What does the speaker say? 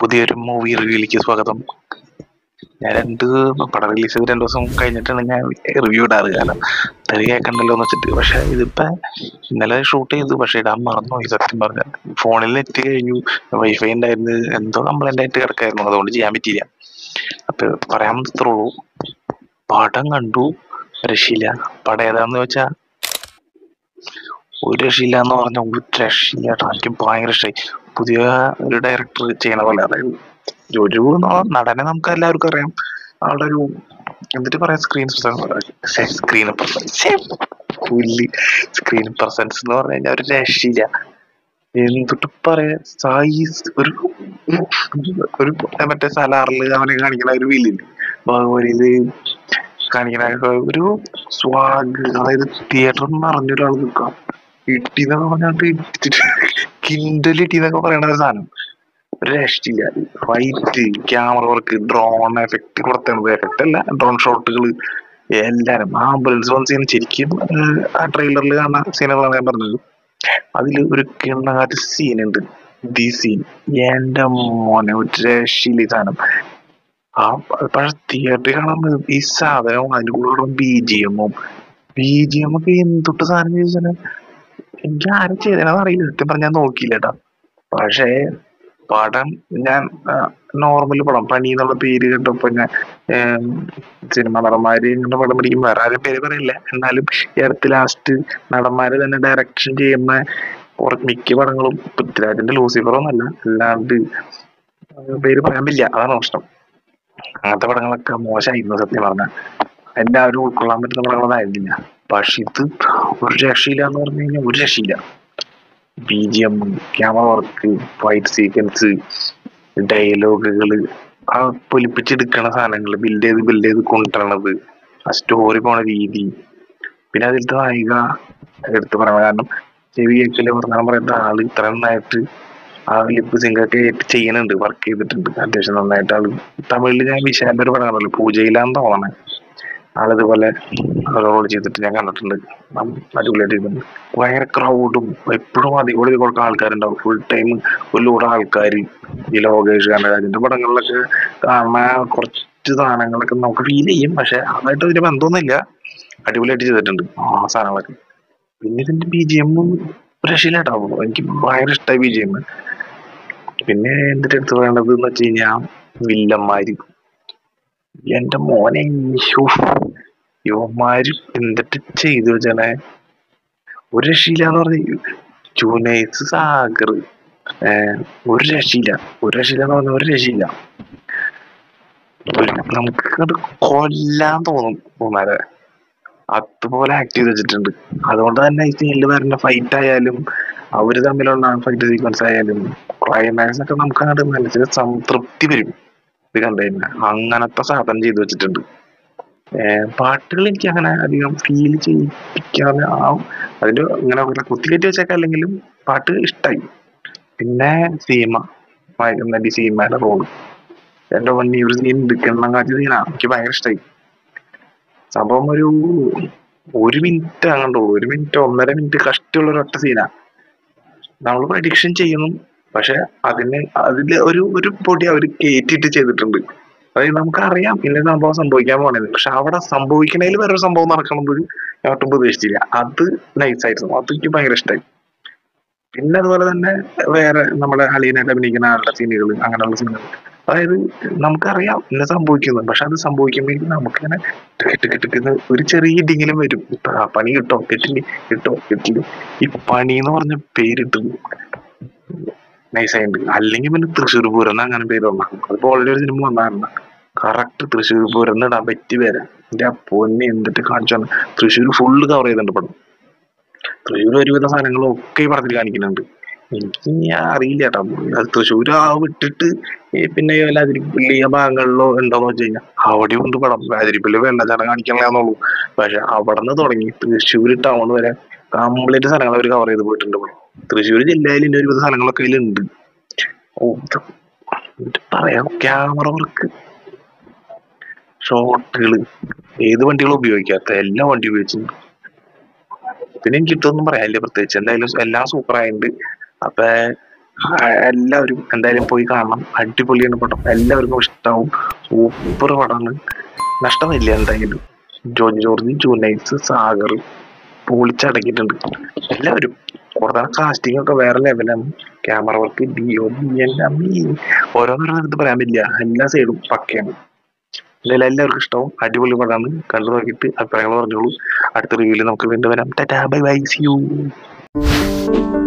പുതിയൊരു മൂവി റിവ്യൂയിലേക്ക് സ്വാഗതം. ഞാൻ പടം റിലീസ് ചെയ്ത് 2 ദിവസം കഴിഞ്ഞിട്ടാണ് ഞാൻ റിവ്യൂ ഇടാറ്. കാരണം തെറി കേൾക്കണ്ടല്ലോ എന്ന് വെച്ചിട്ട്. പക്ഷെ ഇതിപ്പോ ഇന്നലെ ഷൂട്ട് ചെയ്തു, പക്ഷെ ഇടാൻ മറന്നുപോയി. സത്യം പറഞ്ഞാൽ ഫോണിൽ നെറ്റ് കഴിഞ്ഞു, വൈഫൈ ഉണ്ടായിരുന്നു, എന്തോ കംപ്ലൈന്റ് ആയിട്ട് കിടക്കായിരുന്നു, അതുകൊണ്ട് ചെയ്യാൻ പറ്റിയില്ല. അപ്പൊ പറയാൻ മാത്രമുള്ളൂ, പടം കണ്ടു, രക്ഷയില്ല. പടം ഏതാന്ന് വെച്ചാ ഒരു രക്ഷയില്ല എന്ന് പറഞ്ഞ ഒരു രക്ഷയില്ല. എനിക്ക് ഭയങ്കര ഇഷ്ടമായി. പുതിയ ഒരു ഡയറക്ടർ ചെയ്യണ പോലെ, അതായത് ജോജു എന്നുള്ള നടനെ നമുക്ക് എല്ലാവർക്കും അറിയാം. ആളുടെ ഒരു എന്നിട്ട് പറയാം സ്ക്രീൻ പ്രസൻസ് എന്ന് പറഞ്ഞു കഴിഞ്ഞാൽ ഒരു രക്ഷയില്ല. എന്തിട്ട് പറയാ, സായി ഒരു ഒരു മറ്റേ സലാറില് അവനെ കാണിക്കണ ഒരു വില്ലില് ബാഹുബലിയില് കാണിക്കണ ഒരു സ്വാഗ്, അതായത് തിയേറ്റർ നിറഞ്ഞ ഒരാൾ നിൽക്കാം. ഇട്ടിന്നൊക്കെ പറഞ്ഞാൽ കിൻഡലിട്ടിന്നൊക്കെ പറയണ ഒരു സാധനം, ഒരു രക്ഷയില്ല. Fight, camera work, drone effect കൊടുത്തത്, എഫക്ട് അല്ല ഡ്രോൺ ഷോട്ടുകൾ, എല്ലാരും ആംബുലൻസ് വന്ന സീൻ ശരിക്കും ആ ട്രെയിലറിൽ കാണുന്ന സീനുകളാണ് ഞാൻ പറഞ്ഞത്. അതിൽ ഒരു കിണ്ണങ്ങാറ്റ് സീനുണ്ട്, ദി സീൻ. എന്റെ മോനെ ഒരു രക്ഷയില്ല ഈ സാധനം. ആ പക്ഷെ തിയേറ്ററിൽ കാണുന്നത് ഈ സാധനവും അതിന്റെ കൂടെ ബി ജി എം ഒക്കെ എന്തൊട്ട് സാധനം ചോദിച്ചാൽ എനിക്ക് ആരും ചെയ്തതെന്ന് അറിയില്ല. സത്യം പറഞ്ഞാൽ ഞാൻ നോക്കിയില്ല കേട്ടാ. പക്ഷേ പടം ഞാൻ നോർമൽ പടം, പനി എന്നുള്ള പേര് കേട്ടപ്പോ ഞാൻ സിനിമ നടന്മാര് ഇങ്ങനെ പടം പിടിക്കും, വേറെ ആരും പേര് പറയില്ല. എന്നാലും ഈ അടുത്ത് ലാസ്റ്റ് നടന്മാര് തന്നെ ഡയറക്ഷൻ ചെയ്യുന്ന മിക്ക പടങ്ങളും പൃഥ്വിരാജിന്റെ ലൂസിഫറൊന്നല്ല, അല്ലാണ്ട് പേര് പറയാൻ പറ്റില്ല, അതാണ് പ്രശ്നം. അങ്ങനത്തെ പടങ്ങളൊക്കെ മോശമായിരുന്നു സത്യം പറഞ്ഞാൽ. എല്ലാവരും ഉൾക്കൊള്ളാൻ പറ്റുന്ന പടങ്ങളൊന്നും ആയിരുന്നില്ല. പക്ഷെ ഇത് ഒരു രക്ഷയില്ല എന്ന് പറഞ്ഞു കഴിഞ്ഞാൽ ഒരു രക്ഷയില്ല. BGM, camera work, fight sequence, ഡയലോഗുകള്, ആ പൊലിപ്പിച്ചെടുക്കണ സാധനങ്ങൾ, ബിൽഡ് ചെയ്ത് കൊണ്ടുവരണത്, ആ സ്റ്റോറി പോണ രീതി, പിന്നെ അതിലത്തെ നായിക എടുത്ത് പറയണം. കാരണം ചെവി കേൾക്കല് പറഞ്ഞാൽ പറയുന്ന ആള് ഇത്ര നന്നായിട്ട് ആ ലിപ്പ് സിങ്കൊക്കെ ചെയ്യുന്നുണ്ട്, വർക്ക് ചെയ്തിട്ടുണ്ട് അത്യാവശ്യം നന്നായിട്ട്. ആള് തമിഴില് ഞാൻ വിശാലിന്റെ ഒരു പടം കണ്ടല്ലോ, പൂജയിലാന്ന് തോന്നണേ, ആളിതുപോലെ റോൾ ചെയ്തിട്ട് ഞാൻ കണ്ടിട്ടുണ്ട്. അടിപൊളിയായിട്ട് ചെയ്തിട്ടുണ്ട്. ഭയങ്കര ക്രൗഡും എപ്പോഴും അധികം കൊടുക്കുന്ന ആൾക്കാരുണ്ടാവും. ഫുൾ ടൈം ഒരു ലോഡ് ആൾക്കാർ. ഈ ലോകേഷ് കനകരാജിന്റെ പടങ്ങളിലൊക്കെ കാണുന്ന കുറച്ച് സാധനങ്ങളൊക്കെ നമുക്ക് ഫീൽ ചെയ്യും, പക്ഷെ അതായിട്ട് അതിന് ബന്ധമൊന്നുമില്ല. അടിപൊളിയായിട്ട് ചെയ്തിട്ടുണ്ട് ആ സാധനങ്ങളൊക്കെ. പിന്നെ ഇതിന്റെ BGM രക്ഷയിലായിട്ടാവും. എനിക്ക് ഭയങ്കര ഇഷ്ടമായി BGM. പിന്നെ എന്തിട്ട് എടുത്ത് പറയേണ്ടത് എന്ന് വെച്ച് കഴിഞ്ഞാൽ വില്ലന്മാര്. എന്റെ മോനെ യുവന്മാര് എന്തിട്ട് ചെയ്തു വെച്ചാണെ, ഒരു രക്ഷയില്ലാന്ന് പറഞ്ഞു. ജുനൈസ് സാഗർ ഒരു രക്ഷയില്ലാന്ന് പറഞ്ഞ ഒരു രക്ഷയില്ല. നമുക്ക് അത് കൊല്ലാൻ തോന്നാതെ അതുപോലെ ആക്ട് ചെയ്ത് വെച്ചിട്ടുണ്ട്. അതുകൊണ്ട് തന്നെ ഈ സീനിൽ വരുന്ന ഫൈറ്റ് ആയാലും അവര് തമ്മിലുള്ള ഫൈറ്റ് സീക്വൻസ് ആയാലും ക്ലൈമാക്സ് ഒക്കെ നമുക്ക് അങ്ങോട്ട് മനസ്സിന് സംതൃപ്തി വരും ഇത് കണ്ടു കഴിഞ്ഞാൽ. അങ്ങനത്തെ സാധനം ചെയ്തു വെച്ചിട്ടുണ്ട്. പാട്ടുകൾ എനിക്ക് അങ്ങനെ അധികം ഫീൽ ചെയ്യിപ്പിക്കാതെ അതിന്റെ ഇങ്ങനെ കുത്തിക്കയറ്റി വെച്ചേക്കാം, അല്ലെങ്കിലും പാട്ട് ഇഷ്ടമായി. പിന്നെ സീമയുടെ റോള്, എന്റെ വണ്ടി ഒരു സീൻ എടുക്കണം കാട്ടി സീനാ, എനിക്ക് ഭയങ്കര ഇഷ്ടമായി. സംഭവം ഒരു മിനിറ്റ് അങ്ങോട്ടുള്ളൂ, 1 മിനിറ്റ് 1.5 മിനിറ്റ് കഷ്ടിയുള്ള ഒരൊറ്റ സീനാ. നമ്മൾ പ്രഡിക്ഷൻ ചെയ്യുന്നു, പക്ഷെ അതില് ഒരു പൊടി അവർ കയറ്റിയിട്ട് ചെയ്തിട്ടുണ്ട്. അതായത് നമുക്കറിയാം ഇന്ന സംഭവം സംഭവിക്കാൻ പോണത്, പക്ഷെ അവിടെ സംഭവിക്കണേൽ വേറൊരു സംഭവം നടക്കണത് ഞാൻ ഒട്ടും പ്രതീക്ഷിച്ചില്ല. അത് നൈസായിരുന്നു, അത് എനിക്ക് ഭയങ്കര ഇഷ്ടമായി. പിന്നെ അതുപോലെ തന്നെ വേറെ നമ്മുടെ അളിയനായിട്ട് അഭിനയിക്കുന്ന ആളുടെ സീനുകൾ, അങ്ങനെയുള്ള സീനുകൾ, അതായത് നമുക്കറിയാം ഇന്ന സംഭവിക്കുന്നു, പക്ഷെ അത് സംഭവിക്കുമ്പോഴേക്കും നമുക്കിങ്ങനെ കിട്ടുന്ന ഒരു ചെറിയ ഇടിങ്കിലും വരും. ഇപ്പൊ പണി കിട്ടില്ല. ഈ പണി എന്ന് പറഞ്ഞ പേരിട്ട് നൈസായിട്ട്. അല്ലെങ്കിൽ പിന്നെ തൃശ്ശൂർ പൂരം അങ്ങനെ പേര് വന്നാണ്. അതിപ്പോ ഓൾറെഡി ഒരു സിനിമ വന്നായിരുന്നു, കറക്റ്റ് തൃശ്ശൂർ പൂരം ഇടാൻ പറ്റിയ പേരാ. എന്റെ ആ പൊന്നെ എന്തിട്ട് കാണിച്ചാണ്. തൃശ്ശൂർ ഫുള്ള് കവർ ചെയ്തിട്ടുണ്ട് പടം. തൃശ്ശൂർ ഒരുവിധ സാധനങ്ങളും ഒക്കെ ഈ പടത്തിൽ കാണിക്കുന്നുണ്ട്. എനിക്ക് ഞാൻ അറിയില്ല കേട്ടോ, അത് തൃശ്ശൂർ വിട്ടിട്ട് പിന്നെ അതിരിപ്പള്ളി ആ ഭാഗങ്ങളിലോ ഉണ്ടോന്ന് വെച്ച് കഴിഞ്ഞാൽ അവിടെയും ഉണ്ട് പടം. അതിരിപ്പള്ളി വെള്ളച്ചാട്ടം കാണിക്കണമെന്നുള്ളൂ, പക്ഷെ അവിടെ നിന്ന് തുടങ്ങി തൃശ്ശൂർ ടൗൺ വരെ കംപ്ലീറ്റ് സ്ഥലങ്ങൾ അവർ കവർ ചെയ്ത് പോയിട്ടുണ്ട്. തൃശ്ശൂർ ജില്ലയിൽ ഇതിന്റെ ഒരുവിധ സ്ഥലങ്ങളൊക്കെ ഇതിലുണ്ട്. പറയാം, ക്യാമറ വർക്ക്, ഷോട്ടുകള്, ഏത് വണ്ടികളും ഉപയോഗിക്കാത്ത എല്ലാ വണ്ടി ഉപയോഗിച്ചിട്ടുണ്ട്. പിന്നെ എനിക്ക് ഇട്ടൊന്നും പറയാനില്ല പ്രത്യേകിച്ച്. എന്തായാലും എല്ലാം സൂപ്പർ ആയിട്ടുണ്ട്. അപ്പൊ എല്ലാവരും എന്തായാലും പോയി കാണണം. അടിപൊളിയാണ് പടം, എല്ലാവർക്കും ഇഷ്ടാവും. സൂപ്പർ പടമാണ്, നഷ്ടമില്ല എന്തായാലും. ജോൺ ജോർജ്, ജൂനൈസ്, സാഗർ പൊളിച്ചടക്കിയിട്ടുണ്ട് എല്ലാവരും. കുറേ കാസ്റ്റിംഗ് ഒക്കെ വേറെ ലെവലാണ്. ക്യാമറ വർക്ക്, ഡിഒ, എല്ലാം ഓരോന്നോരോന്ന് എടുത്ത് പറയാൻ പറ്റില്ല, എല്ലാ സൈഡും പക്കയാണ്. എന്തായാലും എല്ലാവർക്കും ഇഷ്ടവും, അടിപൊളി പടമാണ്. കണ്ടു നോക്കിയിട്ട് അഭിപ്രായങ്ങൾ പറഞ്ഞോളൂ. അടുത്ത റിവ്യൂല് നമുക്ക് വീണ്ടും വരാം. Tata bye bye, see U.